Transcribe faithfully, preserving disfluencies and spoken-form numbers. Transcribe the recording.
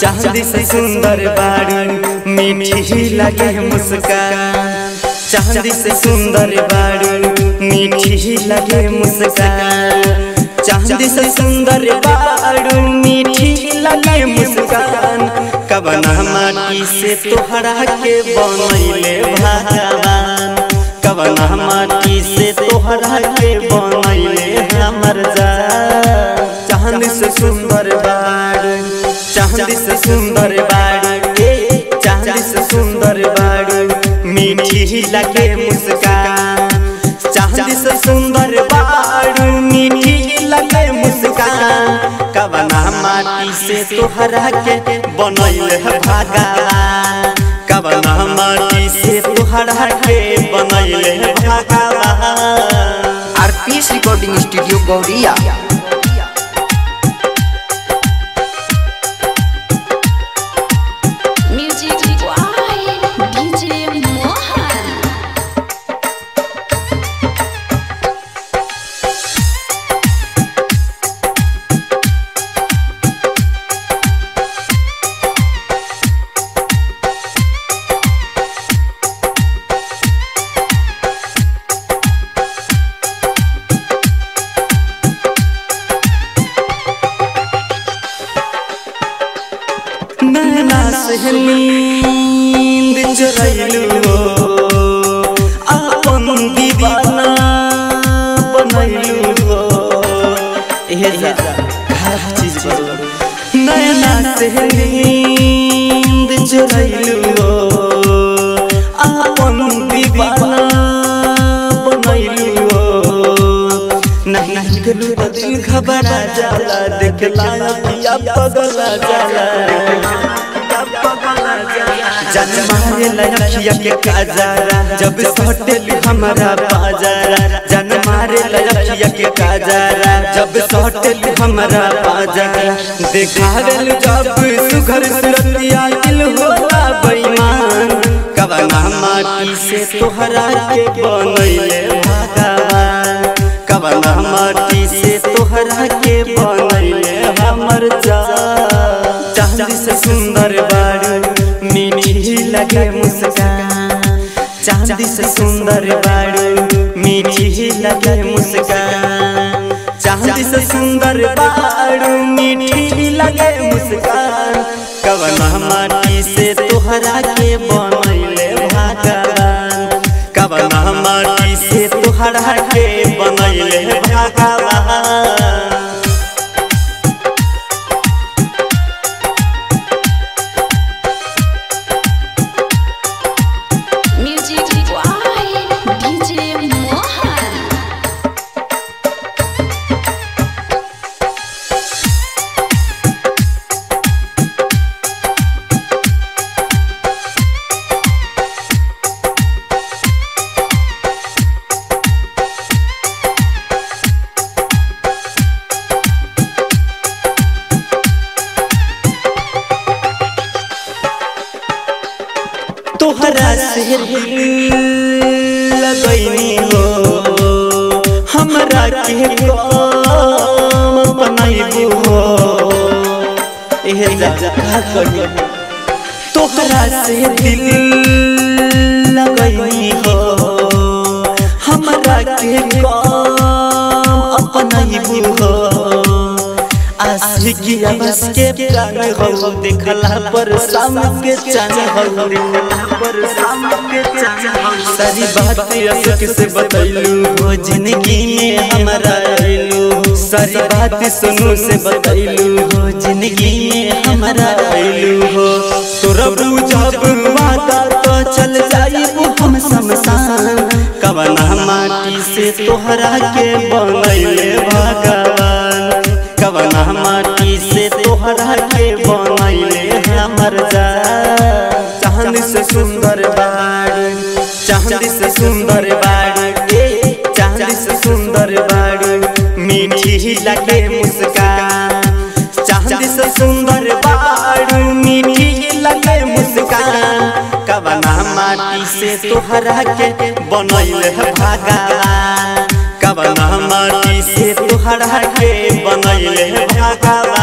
चांदी से सुंदर बारू मीठी लगे मुस्कान, चांदी से सुंदर बारू मीठी लगे मुस्कान, चांदी से सुंदर बारू मीठी लगे मुस्कान। कवना माटी से तोहरा के बनैले भगवान, कवना माटी से तोहरा के बनैले हमर जान। चांदी से सुंदर बारू, चांदी से सुंदर बारू, चांदी से सुंदर बारू मीठी लगे मुस्कान, चांदी से सुंदर बारू मीठी लगे मुस्कान। कवना माटी से तोहरा के बनैले भगवान, कवना माटी से तोहरा के बनैले भगवान। RPS recording studio Gauriya. नैना से नींद चुरैलू अपन दीवाना बनैलू हो, चीज नैना से नींद चुरैलू अपन दीवाना बनैलू हो। नहीं दिल दिल घबरा जाला, देखला पिया पगला जाला, जान मारे लखिया के काजरा जब सटेलू हमारा बाजारा, जान मारे लखिया के काजरा जब सटेलू हमारा बाजारा। देखावेलू जब सुघर सुरतिया दिल होला बेईमान, कवना माटी से तोहरा के बनैले भगवान, कवना माटी से तोहरा के बनैले हमर जान। चांदी से सुंदर बारू मीठी लगे मुस्कान, चांदी से सुंदर बारू मीठी लगे मुस्कान, चांदी से सुंदर बारू मीठी लगे मुस्कान। कवना माटी से तोहरा के बनैले भगवान, कवना माटी से तोहरा के बनैले भगवान। तोहरा से लगैनी हो हमरा के काम बनैबू हो, एहे जा का करी। तोहरा से दिल लगैनी हो हमरा के काम अपनैबू हो। आशिकिया बस के प्राण हो, देखला पर शाम के चांद हो, देखला पर शाम के चांद हो। सारी बात अशोक से बतैलू हो, जिंदगी में हमारा आइलू, सारी बात सुनू से बतैलू हो, जिंदगी में हमारा आइलू हो। तोरा जब वादा तो चल जाइबू हम शमशान, कवना माटी से तोहरा के बनैले भगवान, कवना माटी से तोहरा के बनैले हमर जान। चांदी से सुंदर बारू, चांदी से सुंदर बारू, चांदी से सुंदर बारू मीठी लगे मुस्कान, चांदी से सुंदर बारू मीठी लगे मुस्कान। कवना माटी से तोहरा के बनैले भगवान, कवना माटी से तोहरा के बनैले भगवान।